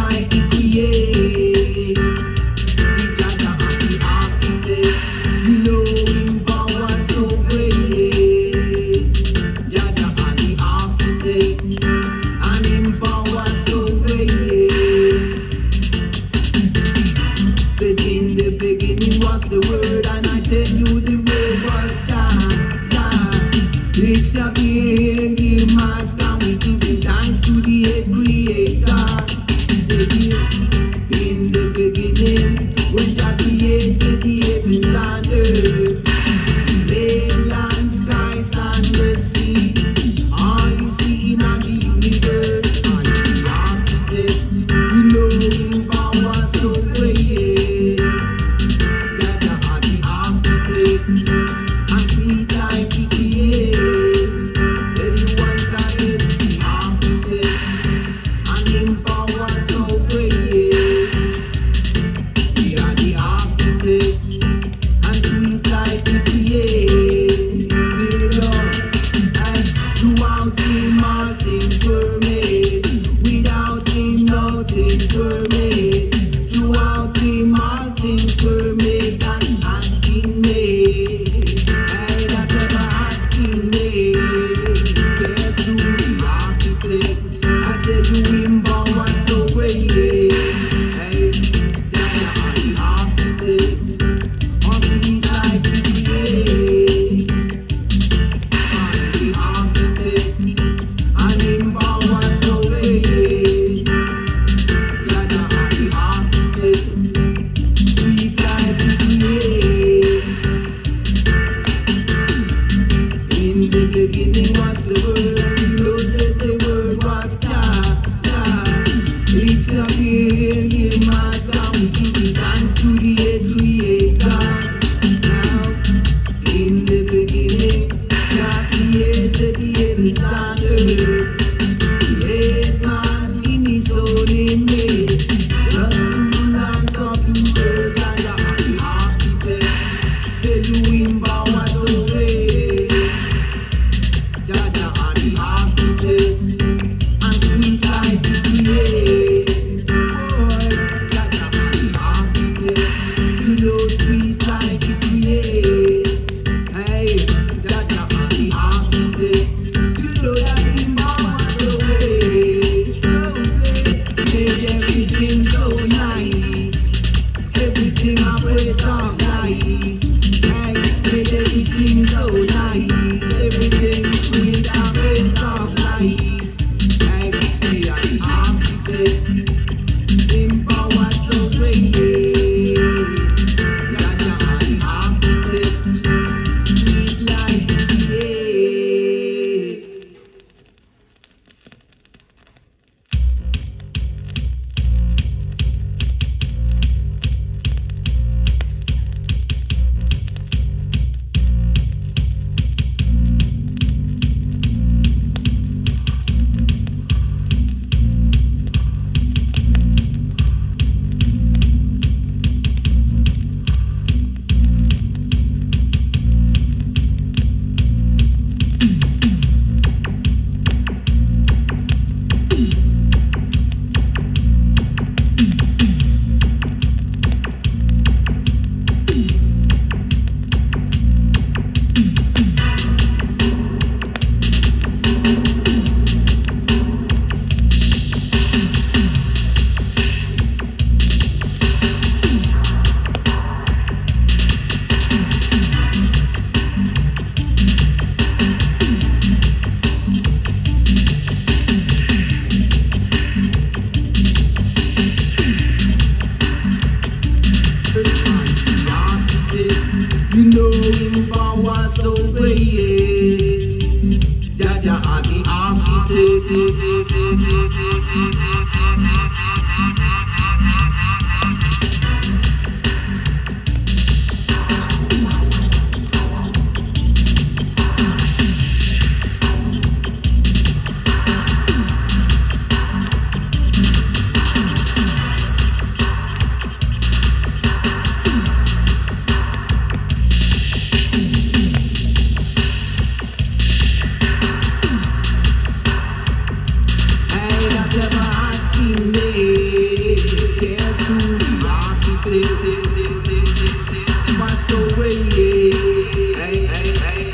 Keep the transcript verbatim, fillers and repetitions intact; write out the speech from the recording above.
life he create. See Jaja and the architect, you know him power so great. Jaja and the architect, and him power so great. Said in the beginning was the word, and I tell you the word was Chant, Chant. It's a being him mask, and we give him thanks to the head creator. In the beginning, when Jah created the heavens and earth, land, skies and the sea, all you see in the universe, and the architect, you know him power so great. Jaja are the architect, and sweet life he create. Tell you once again, the architect, and him power so great. We are the architect, and sweet life we create. Lord, and throughout him all things were made. Without him no things were made. Throughout him all things were made, and has been made. And that ever has been made. Guess who the architect? I tell you him power so great. Hey, Jaja are the architect, on sweet life we create. And the architect, and him power so great. Jaja are the architect, sweet life we create. In the beginning was the word, you said the word was Jah, Jah. It's a being him as, and we give him thanks to the head creator. Now, in the beginning, Jah created the heavens and earth. Create man in his own image, just to land subdue earth. Jaja are the architect, tell you him power so great. Jaja are the architect, and sweet life he create. Boy, Jaja are the architect, you know sweet life he create. Hey, Jaja are the architect, you know that him power so great, so great. Made everything so nice, everything operates on life. Hey, made everything so nice, everything with operates on life. Hey, we are the architect, him power so great. Jaja are the architect, sweet life we create. Pass away, hey, hey, hey, hey.